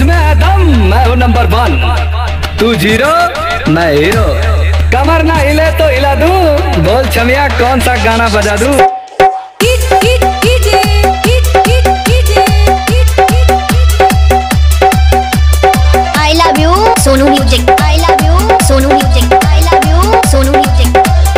मुझमें है दम, मैं हूँ नंबर 1। तू जीरो मैं हीरो। कमर ना हिले तो हिला दूं, बोल छमिया कौन सा गाना बजा दूं। I love you Sonu music, I love you Sonu music, I love you Sonu music.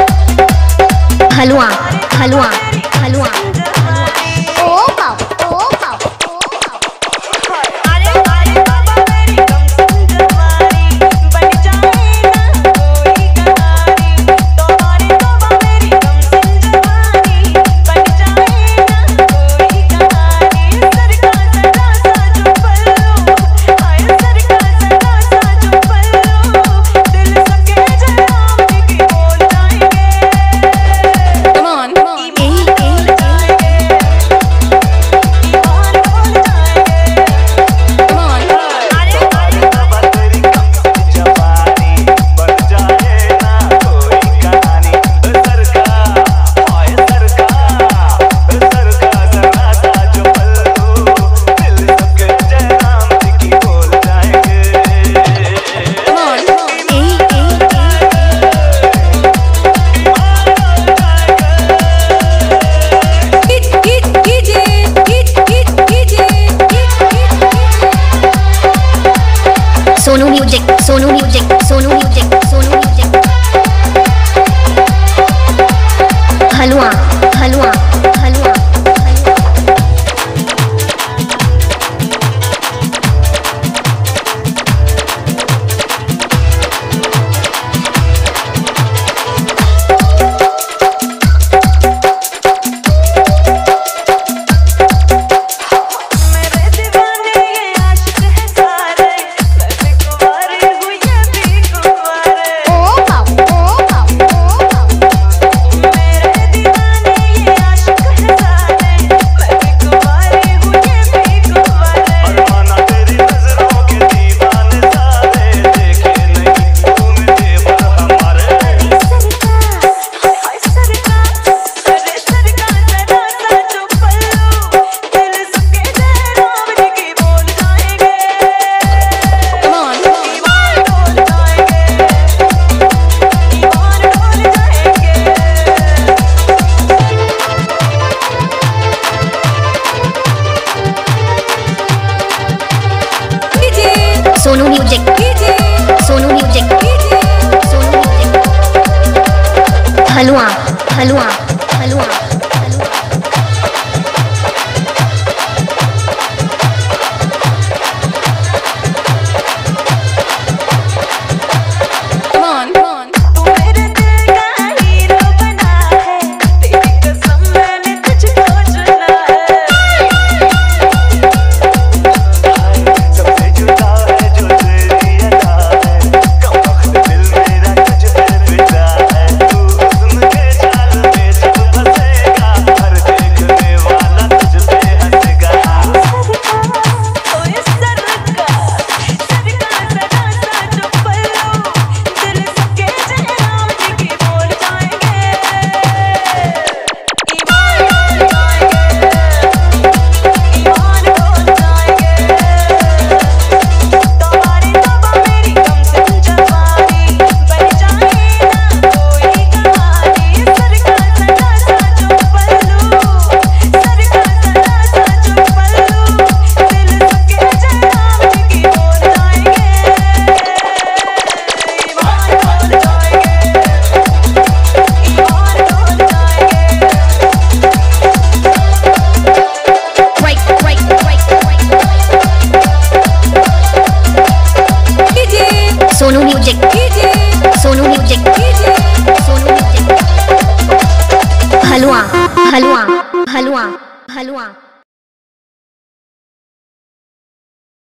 हलवा हलवा हलवा ओ पाओ ओ पाओ ओ पाओ। अरे अरे बाबा मेरी कम जवानी बन जाए ना कोई कहानी। तुम्हारी बाबा मेरी कम जवानी बन जाए ना कोई कहानी। सर का सदा सा जो पल्लू, हाय सर का सदा सा जो पल्लू, दिल सबके जनाब की बोल जाएंगे। Come on, come on। Sonu music, Sonu music, Sonu music, Sonu music. हलवा हलवा हलवा हलवा। मेरे दीवाने ये आशिक है सारे, मैं भी कुंवारी हूँ ये भी कुंवारे। ओ पाओ ओ पाओ ओ पाओ। मेरे दीवाने ये आशिक है सारे, मैं भी कुंवारी हूँ ये भी कुंवारे। अरमाना तेरी नजरों के दीवाने सारे, देखे नहीं तूने जेवर हमारे। हाय सर का, अरे सर का जरा सा जो पल्लू, दिल सबके जनाब की बोल जाएंगे। ईमान डोल जाएंगे, ईमान डोल जाएंगे। Sonu music, Sonu music, Sonu music. हलवा हलवा हलवा हलवा। तू मेरे दिल का हीरो बना है, तेरी कसम मैंने तुझको चुना है। सबसे जुदा है जो तेरी अदा है, कम वक्त दिल मेरा तुझ पे फिदा है। तू हुस्न के जाल में जब फंसेगा, हर देखने वाला तुझ पे हंसेगा। ओए सर का सदा सा जो पल्लू, दिल सबके जनाब की बोल जाएंगे। ईमान डोल जाएंगे, ईमान डोल जाएंगे। तुम्हारी बाबा मेरी कम जवानी बन जाए ना कोई कहानी। सर का सदा सा जो पल्लू, सर का सदा सा जो पल्लू, दिल सबके जनाब की बोल जाएंगे। ईमान डोल जाएंगे, ईमान डोल जाएंगे। Break, break, break, break, break। Sonu music, Sonu music, Sonu music. हलवा हलवा हलवा हलवा।